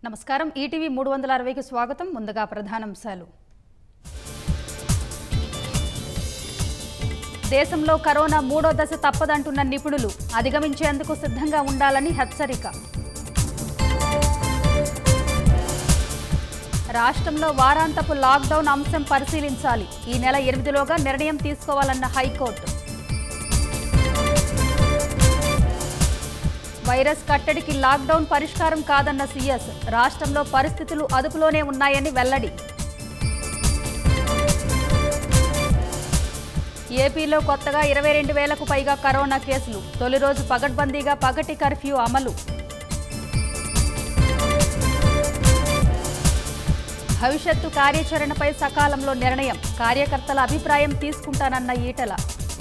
నమస్కారం ఈటీవీ 360కి స్వాగతం. ముందుగా ప్రధానాంశాలు. దేశంలో కరోనా మూడో దశ తప్పదంటున్న నిపుణులు అధిగమించేందుకు సిద్ధంగా ఉండాలని హెచ్చరిక. రాష్ట్రంలో వారాంతపు లాక్డౌన్ అంశం పరిశీలించాలి. ఈ నెల 8లోగా నిర్ణయం తీసుకోవాలన్న హైకోర్టు. వైరస్ కట్టడికి లాక్డౌన్ పరిష్కారం కాదన్న సీఎస్. రాష్ట్రంలో పరిస్థితులు అదుపులోనే ఉన్నాయని వెల్లడి. ఏపీలో కొత్తగా 22,000కు పైగా కరోనా కేసులు. తొలి రోజు పగడ్బందీగా పగటి కర్ఫ్యూ అమలు. భవిష్యత్తు కార్యాచరణపై సకాలంలో నిర్ణయం. కార్యకర్తల అభిప్రాయం తీసుకుంటానన్న ఈటెల.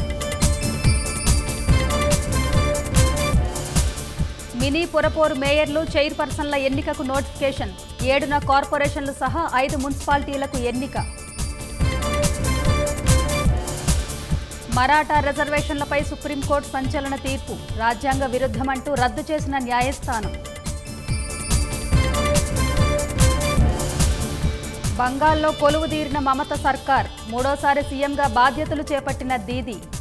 మినీ పురపోరు మేయర్లు, చైర్పర్సన్ల ఎన్నికకు నోటిఫికేషన్. 7న కార్పొరేషన్లు సహా 5 మున్సిపాలిటీలకు ఎన్నిక. మరాఠా రిజర్వేషన్లపై సుప్రీంకోర్టు సంచలన తీర్పు. రాజ్యాంగ విరుద్ధమంటూ రద్దు చేసిన న్యాయస్థానం. బంగాల్లో కొలువుదీరిన మమత సర్కార్. 3వ సారి సీఎంగా బాధ్యతలు చేపట్టిన దీదీ.